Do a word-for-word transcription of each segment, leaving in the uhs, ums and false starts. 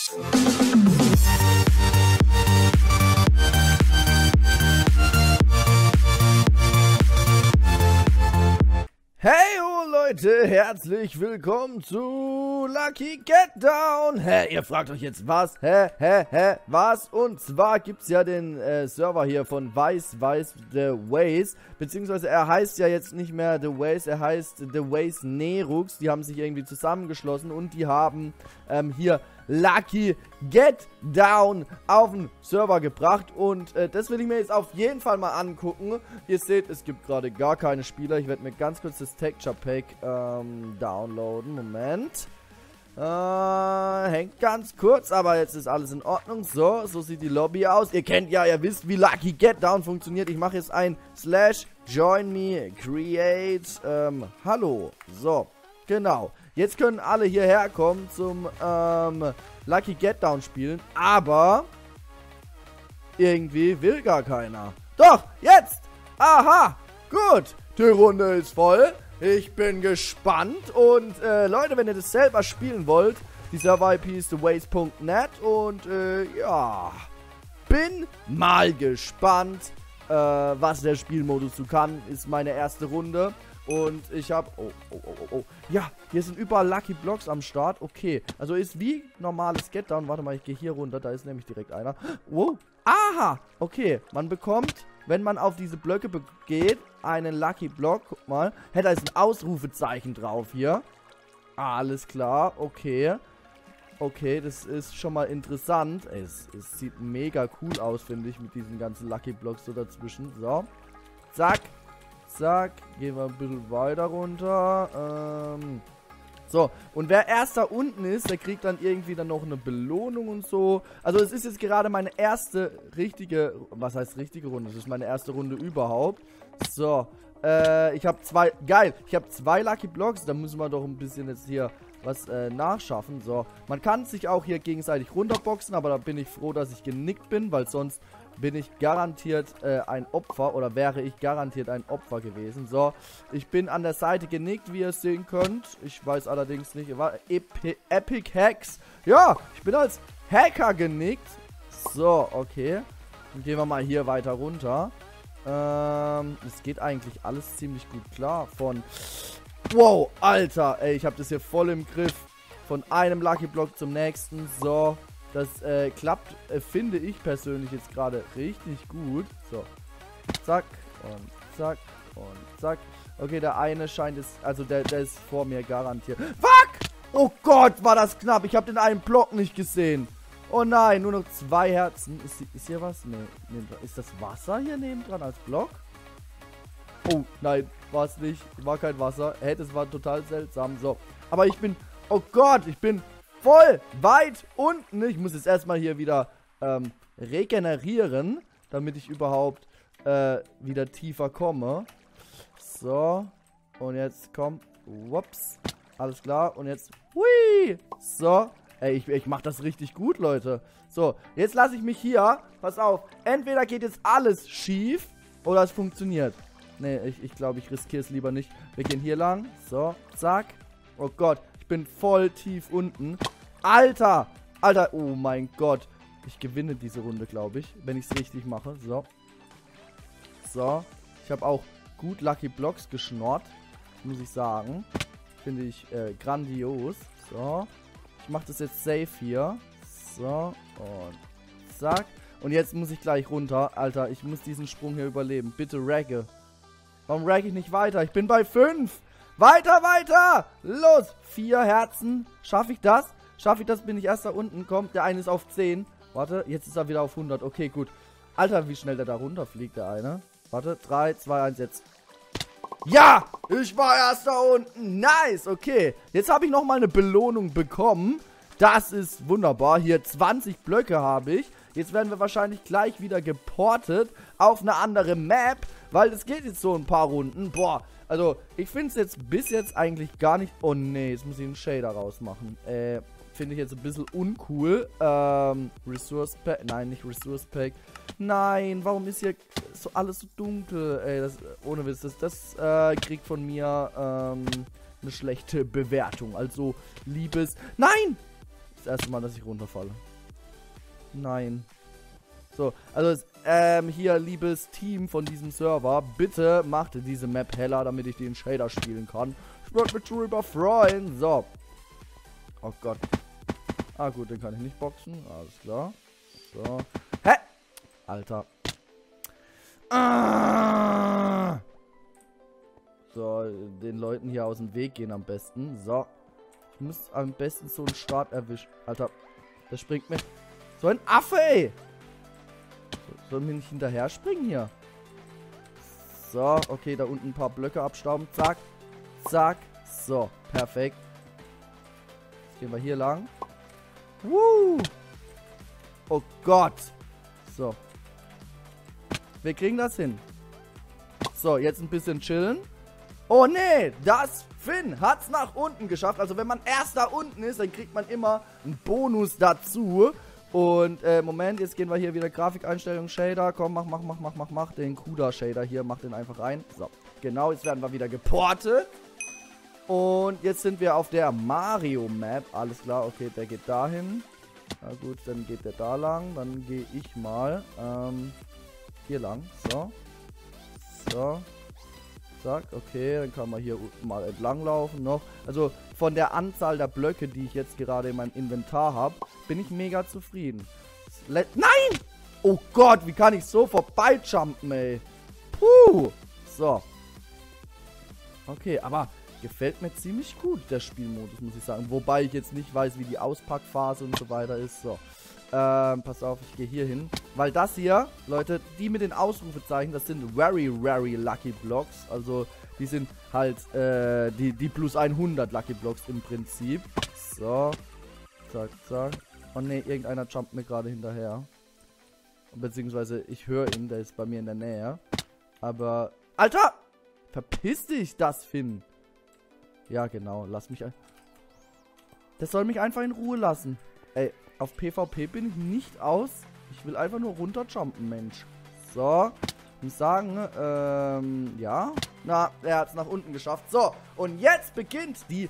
Hey ho Leute, herzlich willkommen zu Lucky Get Down. Hä, ihr fragt euch jetzt was? Hä, hä, hä, was? Und zwar gibt's ja den äh, Server hier von Weiß, Weiß, The Ways. Beziehungsweise er heißt ja jetzt nicht mehr The Ways, er heißt The Ways Nerux. Die haben sich irgendwie zusammengeschlossen und die haben ähm, hier Lucky Get Down auf den Server gebracht. Und äh, das will ich mir jetzt auf jeden Fall mal angucken. Ihr seht, es gibt gerade gar keine Spieler. Ich werde mir ganz kurz das Texture Pack ähm, downloaden. Moment. Äh, hängt ganz kurz, aber jetzt ist alles in Ordnung. So, so sieht die Lobby aus. Ihr kennt ja, ihr wisst, wie Lucky Get Down funktioniert. Ich mache jetzt ein Slash Join Me Create ähm, Hallo. So, genau. Jetzt können alle hierher kommen zum ähm, Lucky Get Down spielen, aber irgendwie will gar keiner. Doch, jetzt! Aha, gut. Die Runde ist voll. Ich bin gespannt. Und äh, Leute, wenn ihr das selber spielen wollt, die Server I P ist the ways punkt net und äh, ja, bin mal gespannt, äh, was der Spielmodus so kann. Ist meine erste Runde. Und ich habe... Oh, oh, oh, oh, oh. Ja, hier sind überall Lucky Blocks am Start. Okay, also ist wie normales Get Down. Warte mal, ich gehe hier runter. Da ist nämlich direkt einer. Wow. Aha. Okay, man bekommt, wenn man auf diese Blöcke geht, einen Lucky Block. Guck mal. Hey, da ist ein Ausrufezeichen drauf hier. Alles klar. Okay. Okay, das ist schon mal interessant. Es, es sieht mega cool aus, finde ich, mit diesen ganzen Lucky Blocks so dazwischen. So. Zack. Zack, gehen wir ein bisschen weiter runter. Ähm, so, und wer erst da unten ist, der kriegt dann irgendwie dann noch eine Belohnung und so. Also es ist jetzt gerade meine erste richtige, was heißt richtige Runde? Das ist meine erste Runde überhaupt. So, äh, ich habe zwei, geil, ich habe zwei Lucky Blocks. Da müssen wir doch ein bisschen jetzt hier was äh, nachschaffen. So, man kann sich auch hier gegenseitig runterboxen, aber da bin ich froh, dass ich genickt bin, weil sonst bin ich garantiert äh, ein Opfer oder wäre ich garantiert ein Opfer gewesen. So, ich bin an der Seite genickt, wie ihr es sehen könnt. Ich weiß allerdings nicht, war Epi Epic Hacks. Ja, ich bin als Hacker genickt. So, okay. Dann gehen wir mal hier weiter runter. Ähm, es geht eigentlich alles ziemlich gut klar. Von, wow, Alter, ey, ich habe das hier voll im Griff. Von einem Lucky Block zum nächsten. So. Das äh, klappt, äh, finde ich persönlich jetzt gerade richtig gut. So, zack und zack und zack. Okay, der eine scheint es, also der, der ist vor mir garantiert. Fuck! Oh Gott, war das knapp. Ich habe den einen Block nicht gesehen. Oh nein, nur noch zwei Herzen. Ist, ist hier was? Nee, nee, ist das Wasser hier nebendran als Block? Oh, nein, war es nicht. War kein Wasser. Hey, das war total seltsam. So, aber ich bin, oh Gott, ich bin voll weit unten. Ich muss jetzt erstmal hier wieder ähm, regenerieren, damit ich überhaupt äh, wieder tiefer komme. So. Und jetzt komm. Whoops. Alles klar. Und jetzt. Hui. So. Ey, ich, ich mach das richtig gut, Leute. So. Jetzt lasse ich mich hier. Pass auf. Entweder geht jetzt alles schief oder es funktioniert. Nee, ich, ich glaube, ich riskiere es lieber nicht. Wir gehen hier lang. So. Zack. Oh Gott. Ich bin voll tief unten. Alter! Alter, oh mein Gott. Ich gewinne diese Runde, glaube ich, wenn ich es richtig mache. So. So. Ich habe auch gut Lucky Blocks geschnort, muss ich sagen. Finde ich äh, grandios. So. Ich mache das jetzt safe hier. So. Und zack. Und jetzt muss ich gleich runter. Alter, ich muss diesen Sprung hier überleben. Bitte ragge. Warum ragge ich nicht weiter? Ich bin bei fünf. Weiter, weiter! Los! Vier Herzen. Schaffe ich das? Schaffe ich das? Bin ich erst da unten? Kommt, der eine ist auf zehn. Warte, jetzt ist er wieder auf hundert. Okay, gut. Alter, wie schnell der da runterfliegt, der eine. Warte, drei, zwei, eins, jetzt. Ja! Ich war erst da unten. Nice, okay. Jetzt habe ich nochmal eine Belohnung bekommen. Das ist wunderbar. Hier zwanzig Blöcke habe ich. Jetzt werden wir wahrscheinlich gleich wieder geportet auf eine andere Map, weil es geht jetzt so ein paar Runden. Boah, also ich finde es jetzt bis jetzt eigentlich gar nicht... Oh nee, jetzt muss ich einen Shader rausmachen. Äh, finde ich jetzt ein bisschen uncool. Ähm, Resource Pack... Nein, nicht Resource Pack. Nein, warum ist hier so alles so dunkel? Ey, das... Ohne Witz, das, das äh, kriegt von mir ähm, eine schlechte Bewertung. Also, liebes... Nein! Das erste Mal, dass ich runterfalle. Nein. So, also, ähm, hier, liebes Team von diesem Server, bitte macht diese Map heller, damit ich den Shader spielen kann. Ich würde mich drüber freuen. So. Oh Gott. Ah, gut, den kann ich nicht boxen. Alles klar. So. Hä? Alter. Ah! So, den Leuten hier aus dem Weg gehen am besten. So. Ich muss am besten so einen Start erwischen. Alter, der springt mir. So ein Affe, ey. Sollen wir nicht hinterher springen hier? So, okay, da unten ein paar Blöcke abstauben. Zack. Zack. So, perfekt. Jetzt gehen wir hier lang. Woo! Oh Gott. So. Wir kriegen das hin. So, jetzt ein bisschen chillen. Oh nee, das Finn hat's nach unten geschafft. Also wenn man erst da unten ist, dann kriegt man immer einen Bonus dazu. Und äh, Moment, jetzt gehen wir hier wieder Grafikeinstellungen, Shader. Komm, mach, mach, mach, mach, mach, mach den CUDA-Shader hier. Mach den einfach rein. So, genau, jetzt werden wir wieder geportet. Und jetzt sind wir auf der Mario-Map. Alles klar, okay, der geht dahin. Na gut, dann geht der da lang. Dann gehe ich mal ähm, hier lang. So. So. Zack, okay, dann kann man hier mal entlang laufen noch. Also von der Anzahl der Blöcke, die ich jetzt gerade in meinem Inventar habe, bin ich mega zufrieden. Let Nein! Oh Gott, wie kann ich so vorbeijumpen, ey? Puh! So. Okay, aber gefällt mir ziemlich gut, der Spielmodus, muss ich sagen. Wobei ich jetzt nicht weiß, wie die Auspackphase und so weiter ist. So. Ähm, pass auf, ich gehe hier hin. Weil das hier, Leute, die mit den Ausrufezeichen, das sind very, very Lucky Blocks. Also, die sind halt, äh, die, die plus hundert Lucky Blocks im Prinzip. So. Zack, zack. Oh ne, irgendeiner jumpt mir gerade hinterher. Beziehungsweise, ich höre ihn, der ist bei mir in der Nähe. Aber, Alter! Verpiss dich, das Finn! Ja, genau, lass mich ein... Das soll mich einfach in Ruhe lassen. Ey, auf PvP bin ich nicht aus. Ich will einfach nur runterjumpen, Mensch. So. Ich muss sagen, ähm, ja. Na, er hat es nach unten geschafft. So, und jetzt beginnt die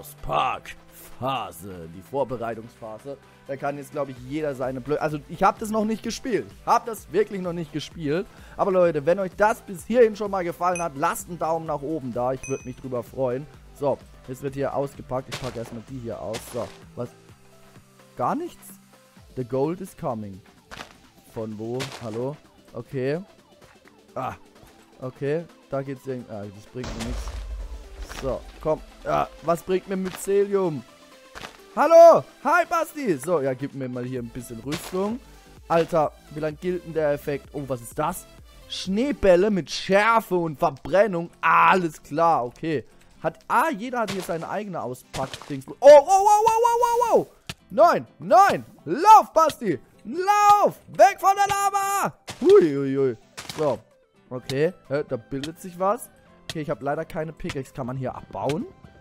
Auspackphase. Die Vorbereitungsphase. Da kann jetzt, glaube ich, jeder seine Blöcke... Also, ich habe das noch nicht gespielt. Ich habe das wirklich noch nicht gespielt. Aber, Leute, wenn euch das bis hierhin schon mal gefallen hat, lasst einen Daumen nach oben da. Ich würde mich drüber freuen. So, jetzt wird hier ausgepackt. Ich packe erstmal die hier aus. So, was... Gar nichts? The gold is coming. Von wo? Hallo? Okay. Ah. Okay. Da geht's irgendwie... Ah, das bringt mir nichts. So, komm. Ah, was bringt mir Mycelium? Hallo! Hi, Basti! So, ja, gib mir mal hier ein bisschen Rüstung. Alter, wie lang gilt denn der Effekt? Oh, was ist das? Schneebälle mit Schärfe und Verbrennung. Alles klar, okay. Hat... Ah, jeder hat hier seine eigene Auspack-Dings. Oh, oh, wow, wow, wow, wow, wow! Nein, nein! Lauf, Basti! Lauf! Weg von der Lava! Huiuiui. So. Okay, äh, da bildet sich was. Okay, ich habe leider keine Pickaxe. Kann man hier abbauen?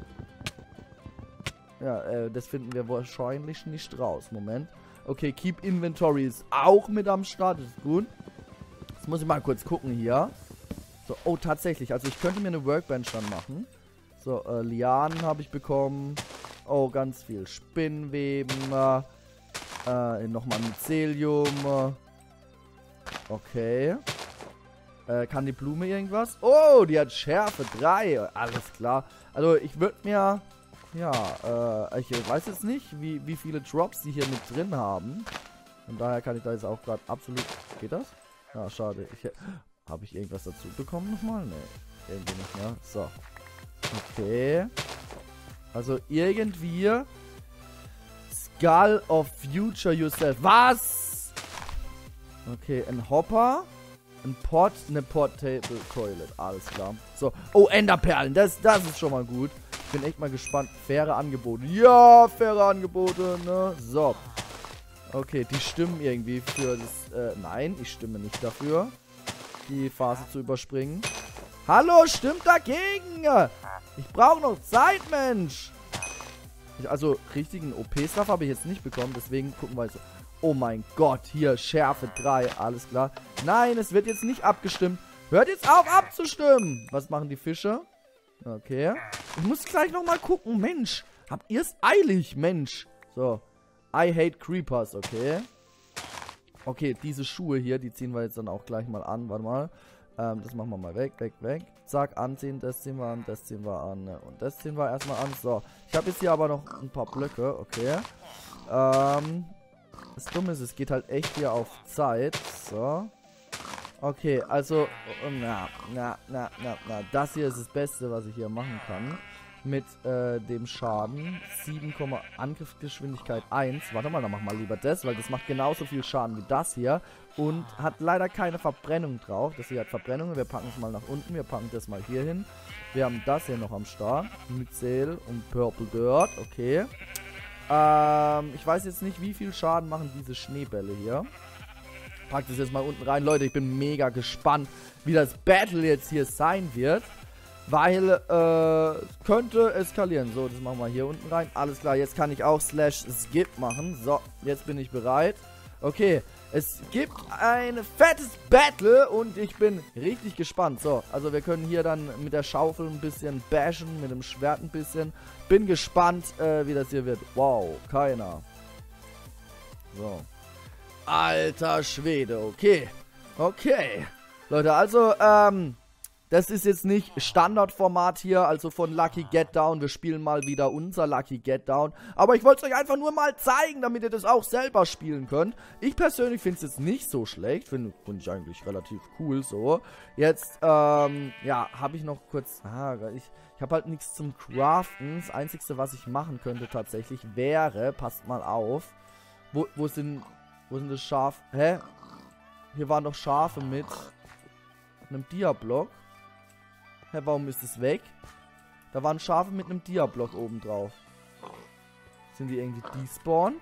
Ja, äh, das finden wir wahrscheinlich nicht raus. Moment. Okay, Keep Inventory ist auch mit am Start. Das ist gut. Jetzt muss ich mal kurz gucken hier. So, oh, tatsächlich. Also ich könnte mir eine Workbench dann machen. So, äh, Lianen habe ich bekommen. Oh, ganz viel Spinnweben. Äh, nochmal Mycelium. Okay. Äh, kann die Blume irgendwas? Oh, die hat Schärfe drei. Alles klar. Also, ich würde mir... Ja, äh, ich weiß jetzt nicht, wie, wie viele Drops die hier mit drin haben. Von daher kann ich da jetzt auch gerade absolut... Geht das? Ja, schade. Ich, habe ich irgendwas dazu bekommen nochmal? Ne, irgendwie nicht mehr. So. Okay. Also irgendwie... Skull of Future Yourself. Was? Okay, ein Hopper. Ein Pot, eine Portable Toilet. Alles klar. So. Oh, Enderperlen. Das, das ist schon mal gut. Ich bin echt mal gespannt. Faire Angebote. Ja, faire Angebote, ne? So. Okay, die stimmen irgendwie für das... Äh, nein, ich stimme nicht dafür, die Phase zu überspringen. Hallo, stimmt dagegen! Ich brauche noch Zeit, Mensch! Ich, also, richtigen O P-Stuff habe ich jetzt nicht bekommen, deswegen gucken wir jetzt. Oh mein Gott, hier, Schärfe drei, alles klar. Nein, es wird jetzt nicht abgestimmt. Hört jetzt auf abzustimmen! Was machen die Fische? Okay. Ich muss gleich nochmal gucken, Mensch. Habt ihr es eilig, Mensch? So. I hate Creepers, okay. Okay, diese Schuhe hier, die ziehen wir jetzt dann auch gleich mal an. Warte mal. Ähm, das machen wir mal weg, weg, weg. Zack, anziehen, das ziehen wir an, das ziehen wir an. Und das ziehen wir erstmal an. So, ich habe jetzt hier aber noch ein paar Blöcke, okay. Ähm, das Dumme ist, es geht halt echt hier auf Zeit. So. Okay, also, na, na, na, na, na. Das hier ist das Beste, was ich hier machen kann. Mit äh, dem Schaden. sieben, Angriffsgeschwindigkeit eins. Warte mal, dann machen wir lieber das, weil das macht genauso viel Schaden wie das hier. Und hat leider keine Verbrennung drauf. Das hier hat Verbrennung. Wir packen es mal nach unten. Wir packen das mal hier hin. Wir haben das hier noch am Start. Mycel und Purple Dirt. Okay. Ähm, ich weiß jetzt nicht, wie viel Schaden machen diese Schneebälle hier. Pack das jetzt mal unten rein. Leute, ich bin mega gespannt, wie das Battle jetzt hier sein wird. Weil, äh, könnte eskalieren. So, das machen wir hier unten rein. Alles klar, jetzt kann ich auch Slash Skip machen. So, jetzt bin ich bereit. Okay, es gibt ein fettes Battle und ich bin richtig gespannt. So, also wir können hier dann mit der Schaufel ein bisschen bashen, mit dem Schwert ein bisschen. Bin gespannt, äh, wie das hier wird. Wow, keiner. So. Alter Schwede, okay. Okay. Leute, also, ähm... das ist jetzt nicht Standardformat hier, also von Lucky Get Down. Wir spielen mal wieder unser Lucky Get Down. Aber ich wollte es euch einfach nur mal zeigen, damit ihr das auch selber spielen könnt. Ich persönlich finde es jetzt nicht so schlecht. Finde find ich eigentlich relativ cool so. Jetzt, ähm, ja, habe ich noch kurz... Ah, ich ich habe halt nichts zum Craften. Das Einzige, was ich machen könnte tatsächlich wäre... Passt mal auf. Wo, wo sind... Wo sind das Schaf... Hä? Hier waren doch Schafe mit einem Dia-Block. Hä, warum ist es weg? Da waren Schafe mit einem Dia-Block oben drauf. Sind die irgendwie despawned?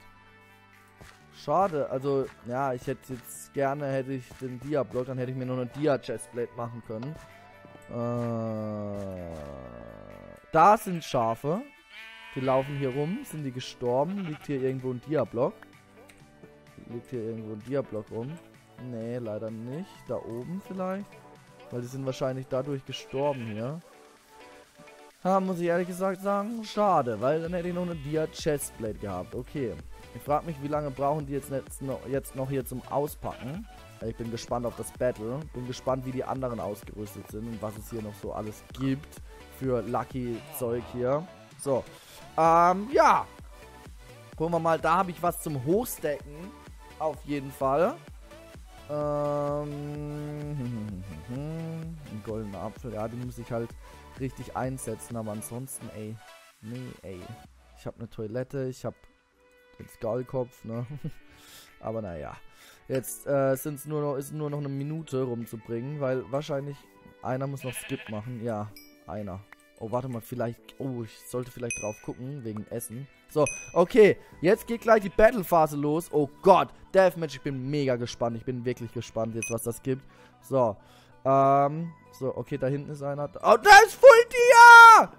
Schade, also, ja, ich hätte jetzt gerne, hätte ich den Dia-Block, dann hätte ich mir noch eine Dia-Chestplate machen können. Äh, da sind Schafe. Die laufen hier rum. Sind die gestorben? Liegt hier irgendwo ein Dia-Block? Liegt hier irgendwo ein Dia-Block rum? Nee, leider nicht. Da oben vielleicht? Weil die sind wahrscheinlich dadurch gestorben hier. Ha, muss ich ehrlich gesagt sagen, schade, weil dann hätte ich noch eine Dia-Chestplate gehabt. Okay. Ich frage mich, wie lange brauchen die jetzt, noch, jetzt noch hier zum Auspacken. Ich bin gespannt auf das Battle. Bin gespannt, wie die anderen ausgerüstet sind und was es hier noch so alles gibt für Lucky-Zeug hier. So. Ähm, ja. Gucken wir mal, da habe ich was zum Hochstacken. Auf jeden Fall. Ähm, ein goldener Apfel, ja, den muss ich halt richtig einsetzen, aber ansonsten, ey, nee, ey, ich habe eine Toilette, ich habe den Skullkopf, ne, aber naja, jetzt äh, sind's nur noch, ist nur noch eine Minute rumzubringen, weil wahrscheinlich einer muss noch Skip machen, ja, einer. Oh, warte mal, vielleicht, oh, ich sollte vielleicht drauf gucken, wegen Essen. So, okay, jetzt geht gleich die Battle-Phase los. Oh Gott, Deathmatch, ich bin mega gespannt. Ich bin wirklich gespannt jetzt, was das gibt. So, ähm, so, okay, da hinten ist einer. Oh, da ist Full Dia!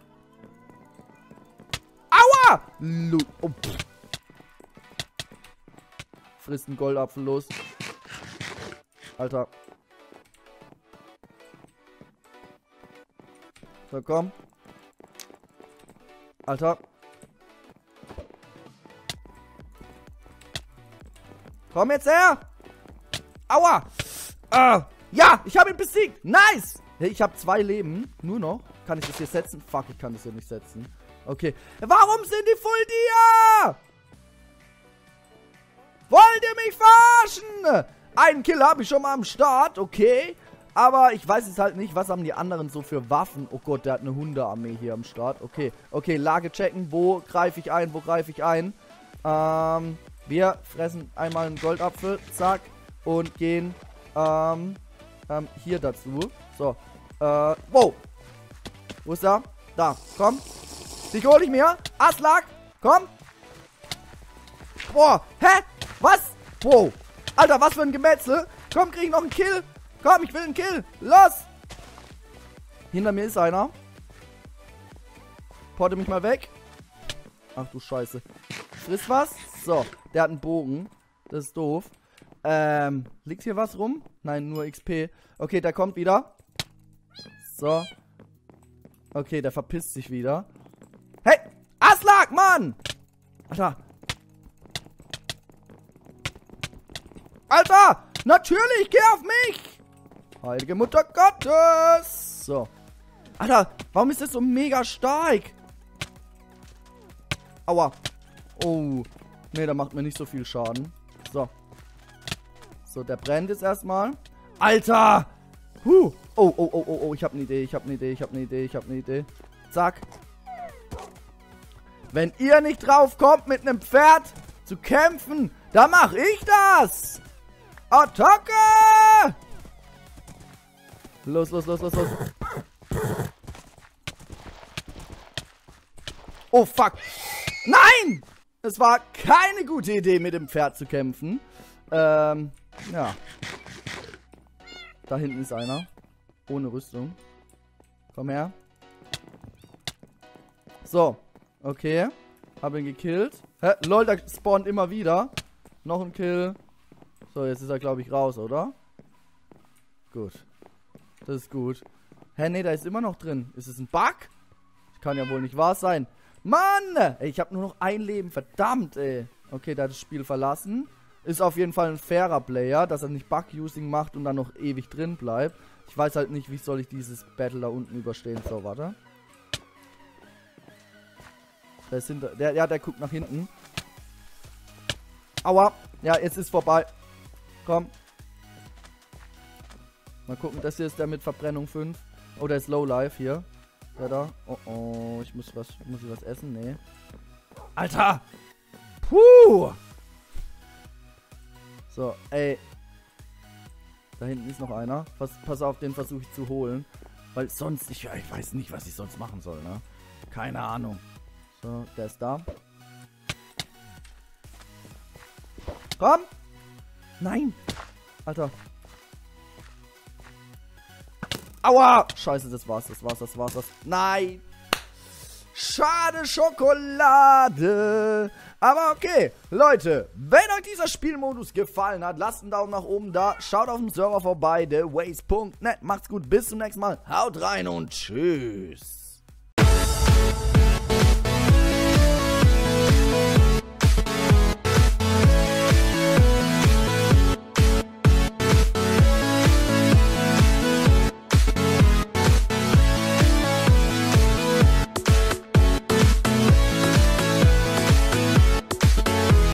Aua! Lu oh, frisst einen Goldapfel los. Alter. So, komm. Alter. Komm jetzt her! Aua! Äh, ja, ich habe ihn besiegt! Nice! Ich habe zwei Leben. Nur noch. Kann ich das hier setzen? Fuck, ich kann das hier nicht setzen. Okay. Warum sind die Full Dia? Wollt ihr mich verarschen? Einen Kill habe ich schon mal am Start. Okay. Aber ich weiß jetzt halt nicht, was haben die anderen so für Waffen. Oh Gott, der hat eine Hundearmee hier am Start. Okay, okay, Lage checken. Wo greife ich ein? Wo greife ich ein? Ähm, wir fressen einmal einen Goldapfel. Zack. Und gehen, ähm, ähm, hier dazu. So, äh, wow. Wo ist er? Da, komm. Dich hole ich mir. Aslak, komm. Boah, hä? Was? Wow. Alter, was für ein Gemetzel. Komm, krieg ich noch einen Kill. Komm, ich will einen Kill. Los! Hinter mir ist einer. Porte mich mal weg. Ach du Scheiße. Friss was? So, der hat einen Bogen. Das ist doof. Ähm, liegt hier was rum? Nein, nur X P. Okay, der kommt wieder. So. Okay, der verpisst sich wieder. Hey! Aslak, Mann! Alter. Alter! Natürlich, geh auf mich! Heilige Mutter Gottes! So. Alter, warum ist das so mega stark? Aua. Oh. Ne, der macht mir nicht so viel Schaden. So. So, der brennt jetzt erstmal. Alter! Huh. Oh, oh, oh, oh, oh. Ich habe eine Idee, ich habe eine Idee, ich habe eine Idee, ich habe eine Idee. Zack. Wenn ihr nicht drauf kommt, mit einem Pferd zu kämpfen, dann mache ich das! Attacke! Los, los, los, los, los. Oh, fuck. Nein! Es war keine gute Idee, mit dem Pferd zu kämpfen. Ähm, ja. Da hinten ist einer. Ohne Rüstung. Komm her. So. Okay. Hab ihn gekillt. Hä? Lol, da spawnt immer wieder. Noch ein Kill. So, jetzt ist er, glaube ich, raus, oder? Gut. Das ist gut. Hä, nee, da ist immer noch drin. Ist es ein Bug? Kann ja wohl nicht wahr sein. Mann! Ey, ich habe nur noch ein Leben. Verdammt, ey. Okay, der hat das Spiel verlassen. Ist auf jeden Fall ein fairer Player, dass er nicht Bug-Using macht und dann noch ewig drin bleibt. Ich weiß halt nicht, wie soll ich dieses Battle da unten überstehen. So, warte. Der ist hinter... Der, ja, der guckt nach hinten. Aua. Ja, jetzt ist vorbei. Komm. Mal gucken, das hier ist der mit Verbrennung fünf. Oh, der ist Low Life hier. Der da. Oh, oh. Ich muss was... Muss ich was essen? Nee. Alter! Puh! So, ey. Da hinten ist noch einer. Pass, pass auf, den versuche ich zu holen. Weil sonst... Ich, ich weiß nicht, was ich sonst machen soll, ne? Keine Ahnung. So, der ist da. Komm! Nein! Alter. Aua! Scheiße, das war's, das war's, das war's, das... Nein! Schade Schokolade! Aber okay, Leute, wenn euch dieser Spielmodus gefallen hat, lasst einen Daumen nach oben da. Schaut auf dem Server vorbei, the ways punkt net. Macht's gut, bis zum nächsten Mal. Haut rein und tschüss.